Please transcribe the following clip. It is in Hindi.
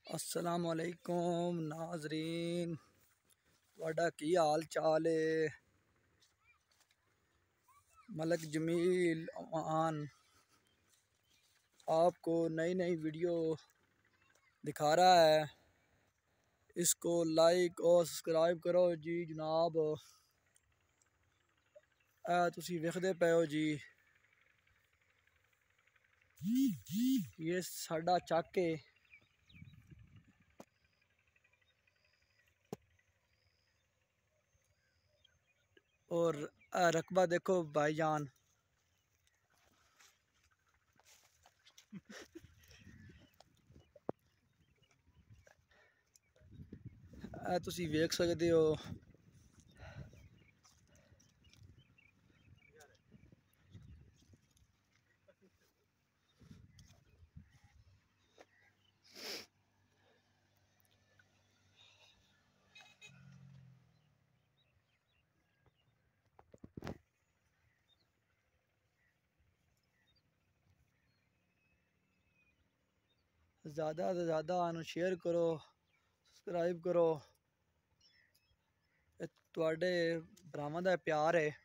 अस्सलामुअलैकुम नाजरीन, वाडा की हाल चाल है। मलक जमील अमान आपको नई नई वीडियो दिखा रहा है। इसको लाइक और सब्सक्राइब करो जी जनाब। तुसी वेखदे पे हो जी, ये साडा चक है और रकबा देखो भाईजान। तुसी वेख सकते हो। ज़्यादा से ज़्यादा शेयर करो, सब्सक्राइब करो। तुहाडे भरावां दा प्यार है।